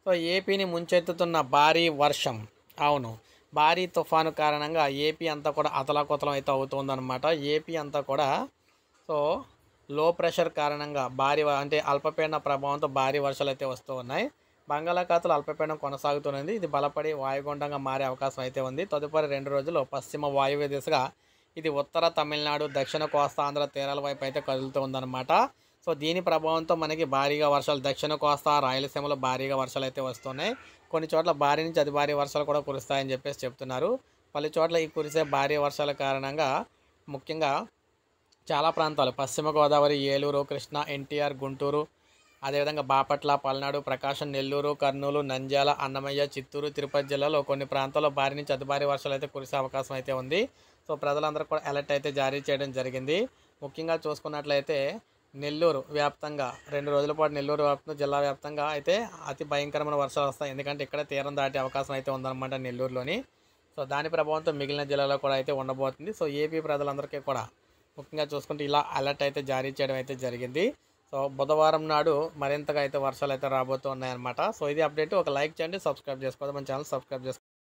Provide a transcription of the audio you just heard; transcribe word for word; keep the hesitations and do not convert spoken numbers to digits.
So ఏపీని ముంచెత్తుతున్న భారీ వర్షం. అవును, భారీ తుఫాను కారణంగా ఏపీ అంతా కూడా అతలాకుతలం అయితే అవుతుందన్నమాట. ఏపీ అంతా కూడా సో లో ప్రెషర్ కారణంగా భారీ వ- అంటే అల్పపీడన ప్రభావంతో భారీ వర్షాలు అయితే వస్తూ ఉన్నాయి. బంగాళాఖాతంలో అల్పపీడనం కొనసాగుతున్నది. ఇది బలపడి వాయుగుండంగా మారే అవకాశం అయితే ఉంది. తదుపరి రెండు రోజుల్లో పశ్చిమ వాయువ్య దిశగా ఇది ఉత్తర తమిళనాడు, దక్షిణ కోస్తా ఆంధ్ర తీరాల వైపు అయితే కదులుతూ ఉందన్నమాట. సో దీని ప్రభావంతో మనకి భారీగా వర్షాలు దక్షిణ కోస్తా, రాయలసీమలో భారీగా వర్షాలు అయితే వస్తున్నాయి. కొన్ని చోట్ల భారీ నుంచి అతి భారీ వర్షాలు కూడా కురుస్తాయని చెప్పేసి చెప్తున్నారు. పలు చోట్ల ఈ కురిసే భారీ వర్షాల కారణంగా ముఖ్యంగా చాలా ప్రాంతాలు పశ్చిమ గోదావరి, ఏలూరు, కృష్ణా, ఎన్టీఆర్, గుంటూరు, అదేవిధంగా బాపట్ల, పల్నాడు, ప్రకాశం, నెల్లూరు, కర్నూలు, నంద్యాల, అన్నమయ్య, చిత్తూరు, తిరుపతి జిల్లాలో కొన్ని ప్రాంతాల్లో భారీ నుంచి అతి భారీ వర్షాలు అయితే కురిసే అవకాశం అయితే ఉంది. సో ప్రజలందరూ కూడా అలర్ట్ అయితే జారీ చేయడం జరిగింది. ముఖ్యంగా చూసుకున్నట్లయితే నెల్లూరు వ్యాప్తంగా రెండు రోజుల పాటు నెల్లూరు వ్యాప్తంగా జిల్లా వ్యాప్తంగా అయితే అతి భయంకరమైన వర్షాలు వస్తాయి. ఎందుకంటే ఇక్కడ తీరం దాటే అవకాశం అయితే ఉందన్నమాట నెల్లూరులోని. సో దాని ప్రభావంతో మిగిలిన జిల్లాలో కూడా అయితే ఉండబోతుంది. సో ఏపీ ప్రజలందరికీ కూడా ముఖ్యంగా చూసుకుంటే ఇలా అలర్ట్ అయితే జారీ చేయడం అయితే జరిగింది. సో బుధవారం నాడు మరింతగా అయితే వర్షాలు అయితే రాబోతూ ఉన్నాయన్నమాట. సో ఇది అప్డేట్. ఒక లైక్ చేయండి, సబ్స్క్రైబ్ చేసుకోవద్దు, మన ఛానల్ సబ్స్క్రైబ్ చేసుకోండి.